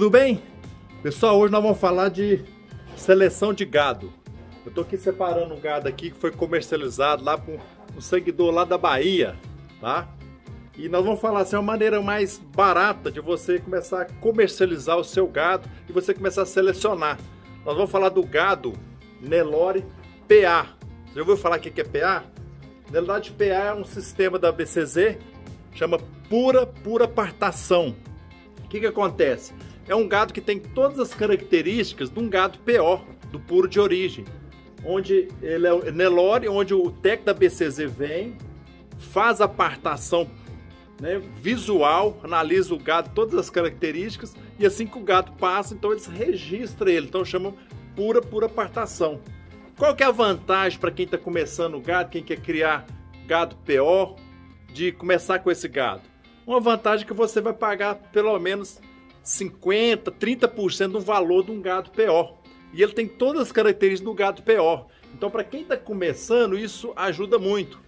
tudo bem? Pessoal, hoje nós vamos falar de seleção de gado. Eu tô aqui separando um gado aqui que foi comercializado lá por um seguidor lá da Bahia, tá? E nós vamos falar assim, uma maneira mais barata de você começar a comercializar o seu gado e você começar a selecionar. Nós vamos falar do gado Nelore PA. Você já ouviu falar o que é PA? Na verdade, PA é um sistema da BCZ, chama pura partação. O que acontece? É um gado que tem todas as características de um gado PO, do puro de origem. Onde ele é Nelore, onde o técnico da BCZ vem, faz a partação, né, visual, analisa o gado, todas as características, e assim que o gado passa, então eles registram ele. Então chamam pura partação. Qual que é a vantagem para quem está começando o gado, quem quer criar gado PO, de começar com esse gado? Uma vantagem é que você vai pagar pelo menos 50%, 30% do valor de um gado PO. E ele tem todas as características do gado PO. Então, para quem está começando, isso ajuda muito.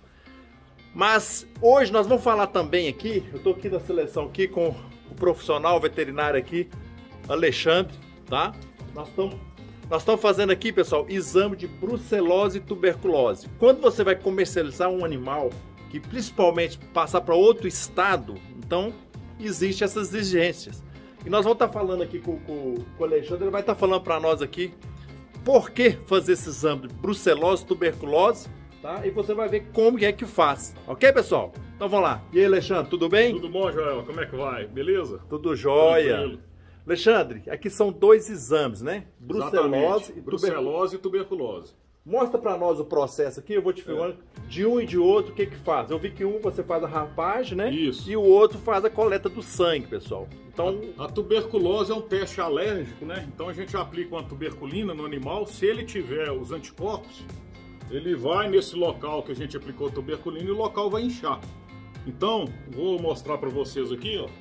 Mas hoje nós vamos falar também aqui, eu estou aqui na seleção aqui com o profissional veterinário aqui, Alexandre, tá? Nós estamos fazendo aqui, pessoal, exame de brucelose e tuberculose. Quando você vai comercializar um animal, que principalmente passar para outro estado, então existem essas exigências. E nós vamos estar falando aqui com o Alexandre, ele vai estar falando para nós aqui por que fazer esse exame de brucelose, tuberculose, tá? E você vai ver como é que faz, ok, pessoal? Então vamos lá. E aí, Alexandre, tudo bem? Tudo bom, Joel? Como é que vai? Beleza? Tudo jóia. Tranquilo. Alexandre, aqui são dois exames, né? Brucelose e tuberculose. Mostra para nós o processo aqui, eu vou te filmando de um e de outro, o que faz. Eu vi que um você faz a rapagem, né? Isso. E o outro faz a coleta do sangue, pessoal. Então, a tuberculose é um teste alérgico, né? Então a gente aplica uma tuberculina no animal. Se ele tiver os anticorpos, ele vai nesse local que a gente aplicou a tuberculina e o local vai inchar. Então, vou mostrar para vocês aqui, ó.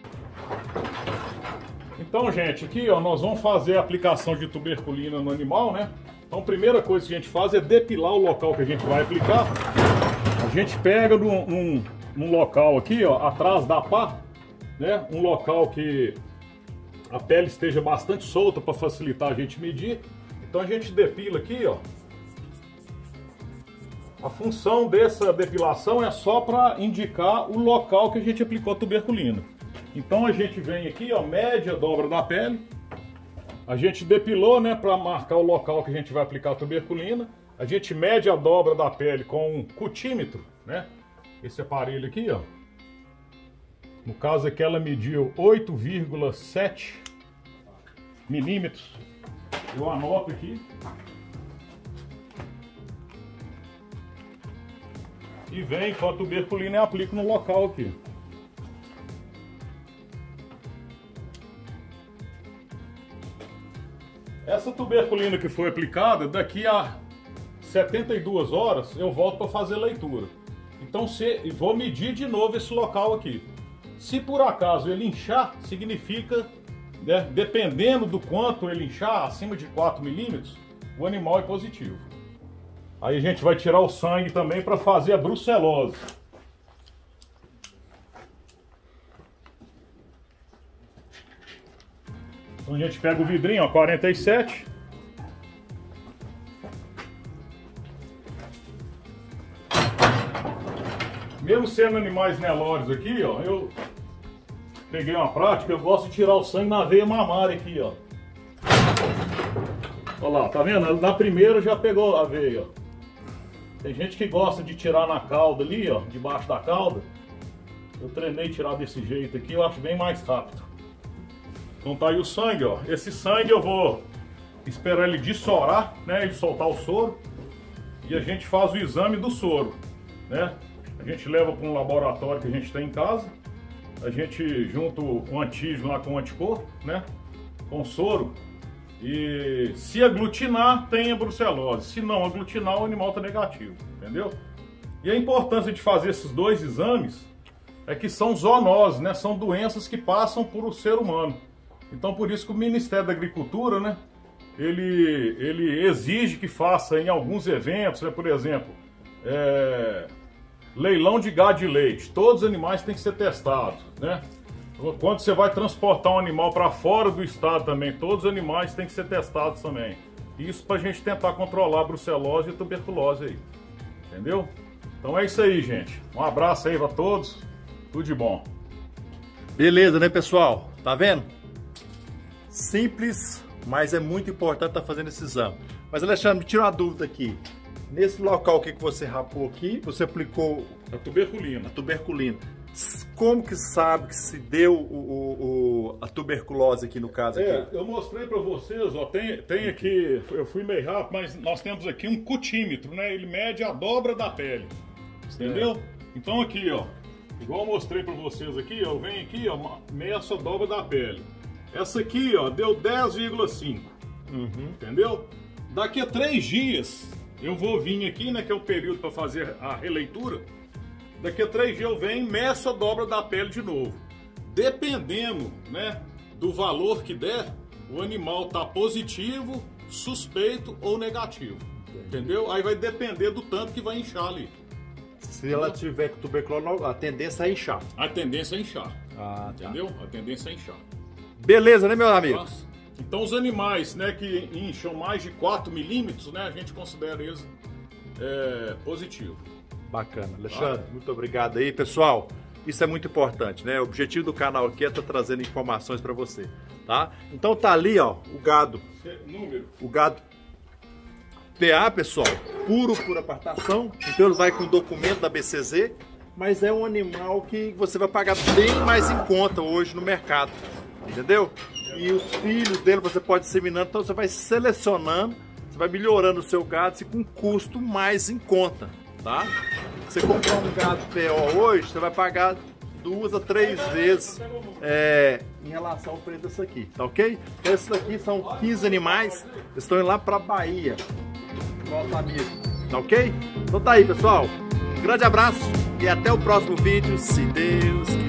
Então, gente, aqui, ó, nós vamos fazer a aplicação de tuberculina no animal, né? Então, a primeira coisa que a gente faz é depilar o local que a gente vai aplicar. A gente pega num local aqui, ó, atrás da pá, né? Um local que a pele esteja bastante solta para facilitar a gente medir. Então, a gente depila aqui, ó. A função dessa depilação é só para indicar o local que a gente aplicou a tuberculina. Então, a gente vem aqui, ó, mede a dobra da pele. A gente depilou, né, para marcar o local que a gente vai aplicar a tuberculina. A gente mede a dobra da pele com um cutímetro, né? Esse aparelho aqui, ó. No caso aqui ela mediu 8,7 milímetros. Eu anoto aqui. E vem com a tuberculina e aplico no local aqui. Essa tuberculina que foi aplicada, daqui a 72 horas eu volto para fazer a leitura. Então vou medir de novo esse local aqui. Se por acaso ele inchar, significa, né, dependendo do quanto ele inchar, acima de 4 milímetros, o animal é positivo. Aí a gente vai tirar o sangue também para fazer a brucelose. Então a gente pega o vidrinho, ó, 47. Mesmo sendo animais Nelores aqui, ó, eu peguei uma prática, eu gosto de tirar o sangue na veia mamária aqui, ó. Olha lá, tá vendo? Na primeira já pegou a veia, ó. Tem gente que gosta de tirar na cauda ali, ó, debaixo da cauda. Eu treinei tirar desse jeito aqui, eu acho bem mais rápido. Então tá aí o sangue, ó. Esse sangue eu vou esperar ele dissorar, né? Ele soltar o soro. E a gente faz o exame do soro, né? A gente leva para um laboratório que a gente tem em casa. A gente junta um antígeno lá com um anticorpo, né? Com soro. E se aglutinar, tem a brucelose. Se não aglutinar, o animal tá negativo, entendeu? E a importância de fazer esses dois exames é que são zoonoses, né? São doenças que passam por o ser humano. Então, por isso que o Ministério da Agricultura, né, ele exige que faça em alguns eventos, né, por exemplo, leilão de gado de leite. Todos os animais têm que ser testados, né? Quando você vai transportar um animal para fora do estado também, todos os animais têm que ser testados também. Isso para a gente tentar controlar a brucelose e a tuberculose aí. Entendeu? Então é isso aí, gente. Um abraço aí para todos. Tudo de bom. Beleza, né, pessoal? Tá vendo? Simples, mas é muito importante estar fazendo esse exame. Mas, Alexandre, me tira uma dúvida aqui. Nesse local que você rapou aqui, você aplicou a tuberculina. A tuberculina. Como que sabe que se deu a tuberculose aqui no caso? Aqui? Eu mostrei para vocês, ó, tem aqui, eu fui meio rápido, mas nós temos aqui um cutímetro, né? Ele mede a dobra da pele, entendeu? Então aqui, ó, igual eu mostrei para vocês aqui, ó, eu venho aqui, ó, meço a dobra da pele. Essa aqui, ó, deu 10,5, entendeu? Daqui a 3 dias eu vou vir aqui, né, que é o período para fazer a releitura. Daqui a 3 dias eu venho e meço a dobra da pele de novo. Dependendo, né, do valor que der, o animal tá positivo, suspeito ou negativo. Entendeu? Aí vai depender do tanto que vai inchar ali. Se ela tiver com tuberculose, a tendência é inchar. A tendência é inchar. Ah, entendeu? Tá. A tendência é inchar. Beleza, né, meu amigo? Então os animais, né, que incham mais de 4 milímetros, né, a gente considera eles positivos. Bacana. Alexandre, muito obrigado aí. Pessoal, isso é muito importante, né? O objetivo do canal aqui é estar trazendo informações para você, tá? Então tá ali, ó, o gado. Número. O gado PA, pessoal, puro por apartação. Então ele vai com o documento da BCZ, mas é um animal que você vai pagar bem mais em conta hoje no mercado, entendeu? E os filhos dele você pode inseminando, então você vai selecionando, você vai melhorando o seu gado assim, com um custo mais em conta, tá? Você comprar um gado PO hoje, você vai pagar 2 a 3 vezes em relação ao preço desse aqui, tá ok? Então esses aqui são 15 animais, eles estão indo lá pra Bahia, nosso amigo, tá ok? Então tá aí, pessoal, um grande abraço e até o próximo vídeo, se Deus quiser.